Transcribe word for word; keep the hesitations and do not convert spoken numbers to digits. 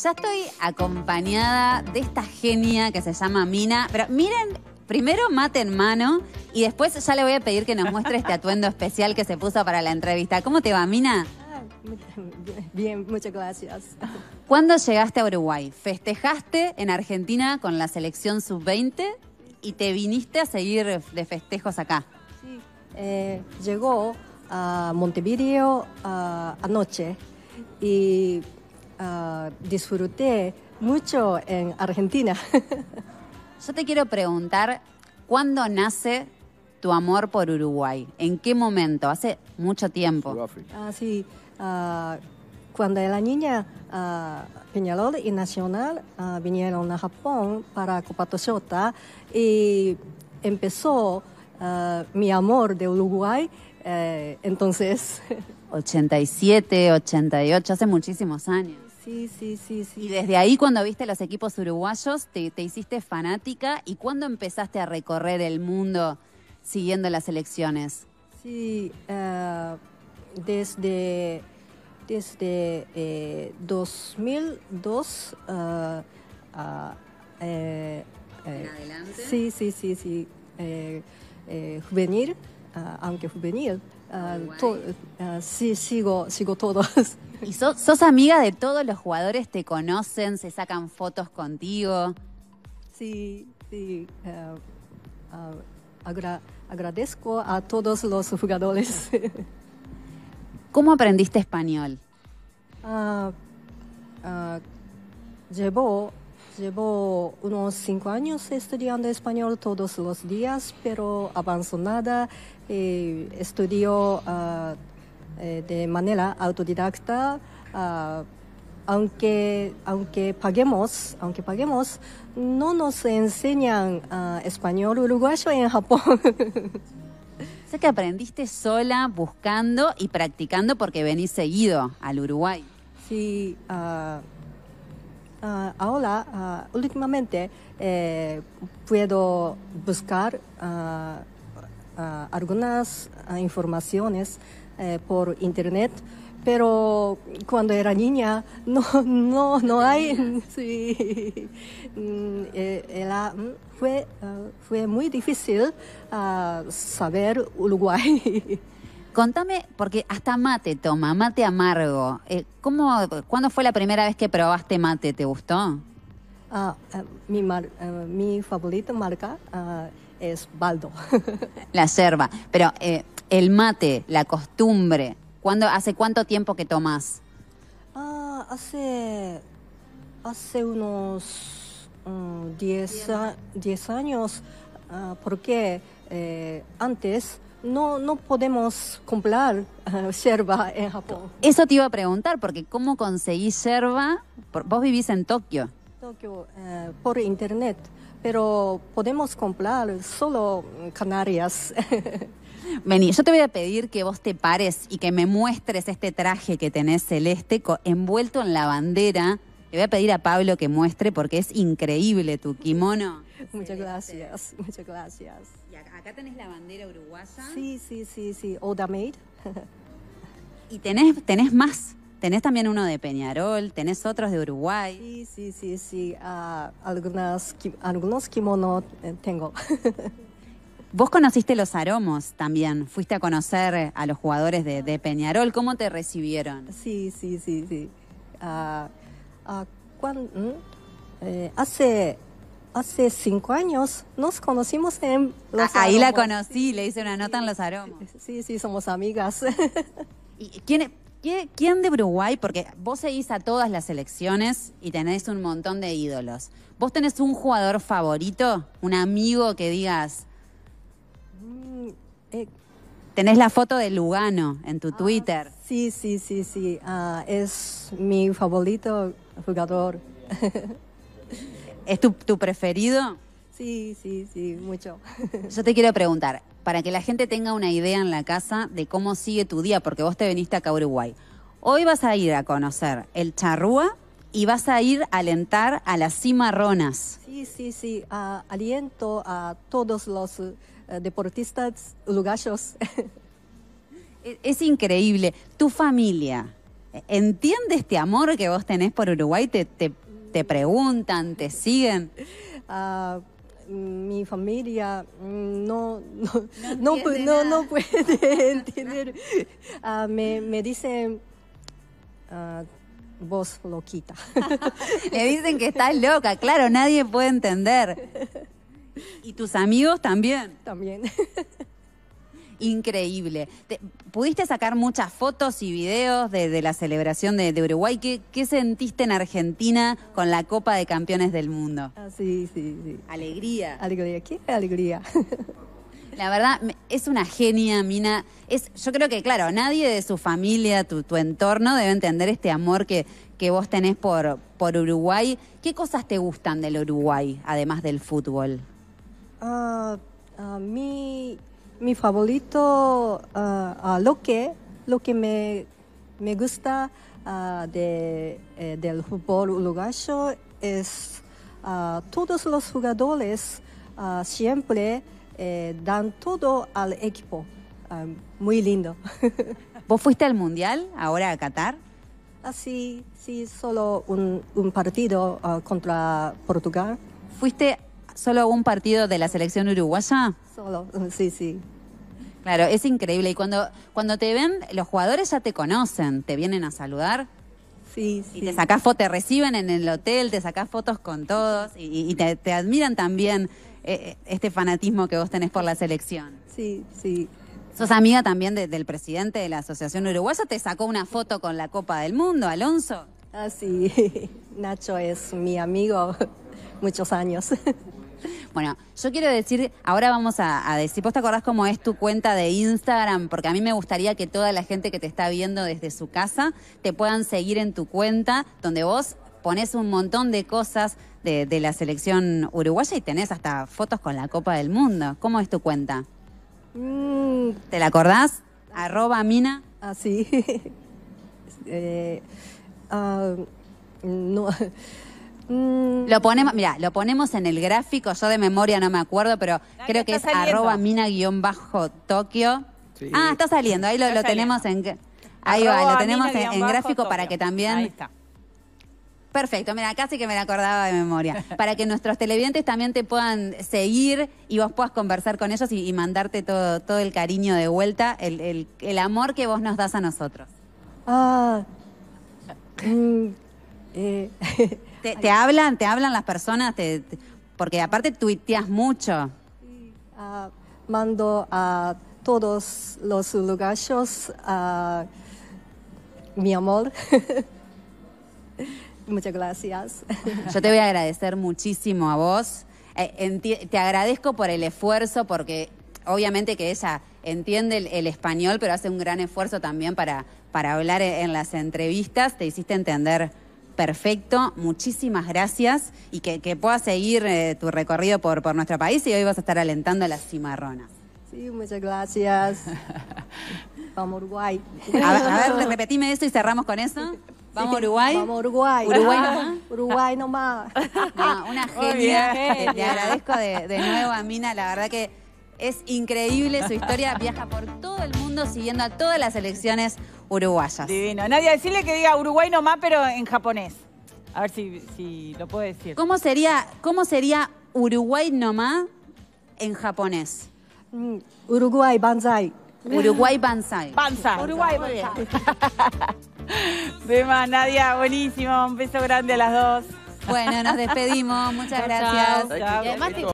Ya estoy acompañada de esta genia que se llama Mina. Pero miren, primero mate en mano y después ya le voy a pedir que nos muestre este atuendo especial que se puso para la entrevista. ¿Cómo te va, Mina? Bien, muchas gracias. ¿Cuándo llegaste a Uruguay? ¿Festejaste en Argentina con la selección sub veinte y te viniste a seguir de festejos acá? Sí, eh, llegó a Montevideo uh, anoche y uh, disfruté mucho en Argentina. Yo te quiero preguntar, ¿cuándo nace tu amor por Uruguay? ¿En qué momento? Hace mucho tiempo. Ah, sí. Uh, cuando era niña, uh, Peñarol y Nacional uh, vinieron a Japón para Copa Toyota y empezó uh, mi amor de Uruguay. Uh, entonces... ochenta y siete, ochenta y ocho, hace muchísimos años. Sí, sí, sí, sí. Y desde ahí, cuando viste los equipos uruguayos, te, te hiciste fanática. ¿Y cuándo empezaste a recorrer el mundo siguiendo las selecciones? Sí, uh, desde, desde eh, dos mil dos. Uh, uh, eh, ¿En adelante? Sí, sí, sí, sí. Eh, eh, juvenil, uh, aunque juvenil. Uh, to, uh, sí, sigo, sigo todos. ¿Y sos, sos amiga de todos los jugadores? ¿Te conocen? ¿Se sacan fotos contigo? Sí, sí. Uh, uh, agra agradezco a todos los jugadores. ¿Cómo aprendiste español? Uh, uh, llevo, llevo unos cinco años estudiando español todos los días, pero avanzó nada. Eh, estudio uh, eh, de manera autodidacta, uh, aunque, aunque paguemos, aunque paguemos, no nos enseñan uh, español uruguayo en Japón. Sé que aprendiste sola, buscando y practicando porque venís seguido al Uruguay. Sí, uh, uh, ahora, uh, últimamente, eh, puedo buscar uh, uh, algunas uh, informaciones uh, por internet, pero cuando era niña no, no, no hay. Sí, era, fue, uh, fue muy difícil uh, saber Uruguay. Contame, porque hasta mate toma, mate amargo. Eh, ¿cómo, ¿Cuándo fue la primera vez que probaste mate? ¿Te gustó? Uh, uh, mi, mar, uh, mi favorita marca uh, es Baldo. La yerba. Pero eh, el mate, la costumbre, ¿cuándo, ¿hace cuánto tiempo que tomás? Uh, hace, hace unos diez um, años, uh, porque eh, antes no, no podemos comprar uh, yerba en Japón. Eso te iba a preguntar, porque ¿cómo conseguís yerba? Vos vivís en Tokio. Tokio, uh, por internet, pero podemos comprar solo Canarias. Vení, yo te voy a pedir que vos te pares y que me muestres este traje que tenés celeste envuelto en la bandera. Le voy a pedir a Pablo que muestre porque es increíble tu kimono. Muchas gracias, muchas gracias. Y acá tenés la bandera uruguaya. Sí, sí, sí, sí, Oda Made. Y tenés, tenés más. Tenés también uno de Peñarol, tenés otros de Uruguay. Sí, sí, sí, sí. Uh, algunas, algunos kimonos tengo. Vos conociste los aromos también. Fuiste a conocer a los jugadores de, de Peñarol. ¿Cómo te recibieron? Sí, sí, sí, sí. Uh, uh, cuando, eh, hace, hace cinco años nos conocimos en los ah, Ahí aromos. la conocí, sí, le hice una nota sí, en los aromos. Sí, sí, somos amigas. ¿Y quién, quién, quién de Uruguay? Porque vos seguís a todas las selecciones y tenés un montón de ídolos. ¿Vos tenés un jugador favorito? ¿Un amigo que digas... Eh, Tenés la foto de Lugano en tu ah, Twitter. Sí, sí, sí, sí. Uh, es mi favorito jugador. ¿Es tu, tu preferido? Sí, sí, sí, mucho. Yo te quiero preguntar, para que la gente tenga una idea en la casa de cómo sigue tu día, porque vos te viniste acá a Uruguay. Hoy vas a ir a conocer el Charrúa y vas a ir a alentar a las cimarronas. Sí, sí, sí. Uh, aliento a todos los uh, deportistas uruguayos. Es, es increíble. Tu familia, ¿entiende este amor que vos tenés por Uruguay? ¿Te, te, te preguntan, te siguen? Ah, mi familia mm, no, no, No no, entiende pu- no, nada. no puede entender. Ah, me, me dicen, ah, vos loquita. Le dicen que estás loca, claro, nadie puede entender. ¿Y tus amigos también? También. Increíble. Te- ¿Pudiste sacar muchas fotos y videos de, de la celebración de, de Uruguay? ¿Qué, ¿Qué sentiste en Argentina con la Copa de Campeones del Mundo? Ah, sí, sí, sí. Alegría. Alegría, qué alegría. La verdad, me- es una genia, Mina. Es, yo creo que, claro, nadie de su familia, tu, tu entorno, debe entender este amor que, que vos tenés por, por Uruguay. ¿Qué cosas te gustan del Uruguay, además del fútbol? Ah, ah, mi, mi favorito, ah, ah, lo que, lo que me, me gusta ah, de, eh, del fútbol uruguayo es ah, todos los jugadores ah, siempre eh, dan todo al equipo. Ah, muy lindo. ¿Vos fuiste al Mundial, ahora a Qatar? Así, sí, solo un, un partido ah, contra Portugal. ¿Fuiste solo a un partido de la selección uruguaya? Solo, sí, sí. Claro, es increíble. Y cuando, cuando te ven, los jugadores ya te conocen, te vienen a saludar Sí, y sí. te sacás fotos, te reciben en el hotel, te sacás fotos con todos y, y te, te admiran también eh, este fanatismo que vos tenés por la selección. Sí, sí. ¿Sos amiga también de- del presidente de la Asociación Uruguaya? ¿Te sacó una foto con la Copa del Mundo, Alonso? Ah, sí. Nacho es mi amigo muchos años. Bueno, yo quiero decir, ahora vamos a, a decir, ¿vos te acordás cómo es tu cuenta de Instagram? Porque a mí me gustaría que toda la gente que te está viendo desde su casa te puedan seguir en tu cuenta, donde vos ponés un montón de cosas de, de la selección uruguaya y tenés hasta fotos con la Copa del Mundo. ¿Cómo es tu cuenta? Mm, ¿Te la acordás? Arroba Mina. ah, sí. Eh, ah, no. Mm, Lo ponemos, mira, lo ponemos en el gráfico, yo de memoria no me acuerdo, pero Dale, creo que es está saliendo. arroba mina-tokio. Sí. Ah, está saliendo, ahí lo, Está lo tenemos en... Ahí Arroba va, lo tenemos en, mina en guión gráfico bajo para Tokio. que también... Ahí está. Perfecto, mira, casi que me la acordaba de memoria. Para que nuestros televidentes también te puedan seguir y vos puedas conversar con ellos y, y mandarte todo, todo el cariño de vuelta, el, el, el amor que vos nos das a nosotros. ah, mm, eh, ¿Te, te hablan, te hablan las personas? Te- te- porque aparte tuiteas mucho. ah, mando a todos los uruguayos a mi amor. Muchas gracias. Yo te voy a agradecer muchísimo a vos. Eh, enti- te agradezco por el esfuerzo, porque obviamente que ella entiende el, el español, pero hace un gran esfuerzo también para, para hablar en, en las entrevistas. Te hiciste entender perfecto. Muchísimas gracias y que, que puedas seguir eh, tu recorrido por, por nuestro país, y hoy vas a estar alentando a las cimarronas. Sí, muchas gracias. Vamos Uruguay. A ver, a ver, repetime eso y cerramos con eso. ¿Vamos a Uruguay? Vamos Uruguay. Uruguay Ah, nomás. Uruguay nomás. No, una Muy genia. bien. Te, te agradezco de, de nuevo a Mina. La verdad que es increíble su historia. Viaja por todo el mundo siguiendo a todas las selecciones uruguayas. Divino. Nadia, decirle que diga Uruguay nomás, pero en japonés. A ver si, si lo puede decir. ¿Cómo sería, cómo sería Uruguay nomás en japonés? Mm, Uruguay, Banzai. Uruguay Banzai. Panza. Uruguay, muy bien. De más, Nadia, buenísimo. Un beso grande a las dos. Bueno, nos despedimos. Muchas Chao, gracias. chao. Y además te